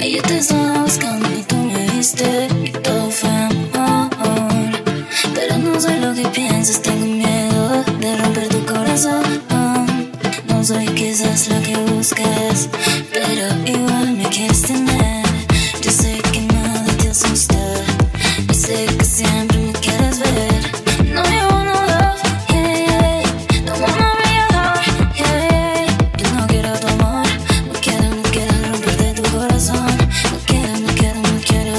Ay, yo te estaba buscando y tú me viste y todo fue amor. Pero no sé lo que piensas, tengo miedo de romper tu corazón. No soy quizás lo que buscas, pero igual me quieres tener. Yo sé que nada te asusta y sé que siempre me quieres ver. No, you wanna love, yeah, yeah. Don't wanna be your heart, yeah, yeah. Yo no quiero tu amor, no quiero romperte tu corazón. No quiero. No quiero, no quiero,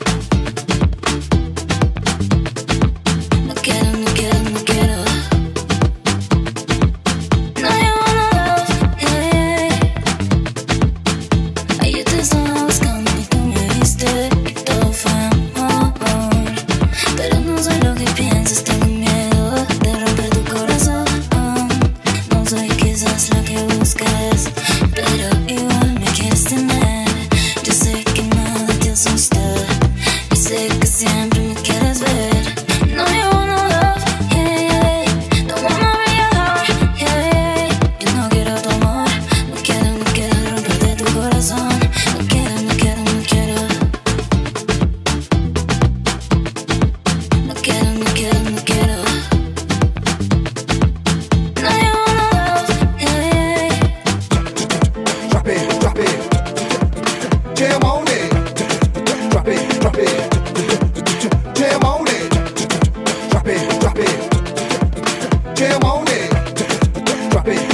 no quiero. No, you wanna love, yeah, yeah. Ay, yo te estaba buscando y tú me viste y todo fue amor. Pero no sé lo que piensas, tengo miedo de romper tu corazón. No soy quizás lo que buscas, pero igual me quieres tener. Yo sé que nada te asusta y sé que siempre me quieres ver. No, you wanna love, yeah, yeah. Don't wanna be your heart, yeah, yeah. Yo no quiero tu amor, no quiero romperte tu corazón. No quiero, no quiero. No quiero, no quiero. No, you wanna love, yeah, yeah. Drop it, jam on it. Drop it, jam on it. Drop it, jam on it. Drop it,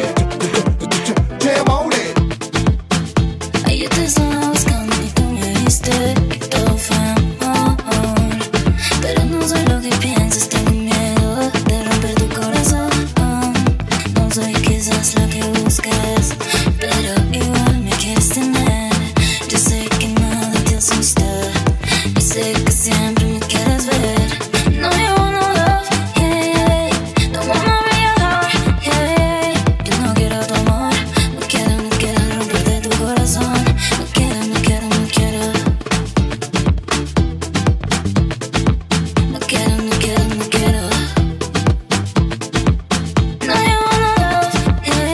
jam on it. Ay, yo te estaba buscando y tú me viste y todo fue amor. Pero no sé lo que piensas, tengo miedo de romper tu corazón. No soy quizás lo que buscas, pero igual me quieres tener. Yo sé que nada te asusta y sé que siempre me quieres ver. No, you wanna love, yeah, yeah. Don't wanna be your heart, yeah, yeah. Yo no quiero tu amor, no quiero romperte tu corazón. No quiero, no quiero. No quiero, no quiero. No, you wanna love, yeah,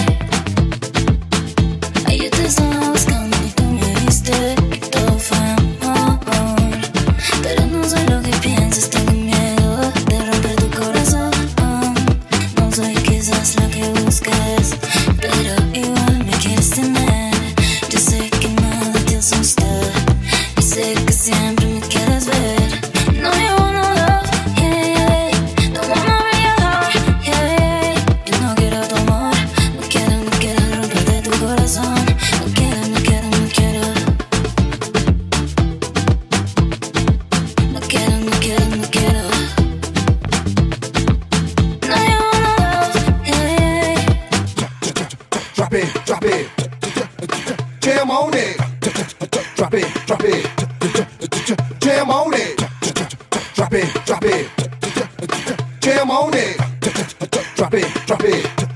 yeah. Ay, yo te estaba buscando y tú me viste y todo fue amor. Pero no sé lo que piensas, tengo miedo de romper tu corazón. No soy quizás lo que buscas, pero igual me quieres tener. Yo sé que nada te asusta y sé que siempre me quieres ver. No, you wanna love, yeah, yeah. Don't wanna be your heart, yeah, yeah. Yo no quiero tu amor, no quiero romperte tu corazón. No quiero, no quiero. No quiero, no quiero. No, you wanna love, yeah, yeah. Drop it, jam on it. Drop it, jam on it. Drop it, jam on it. Drop it.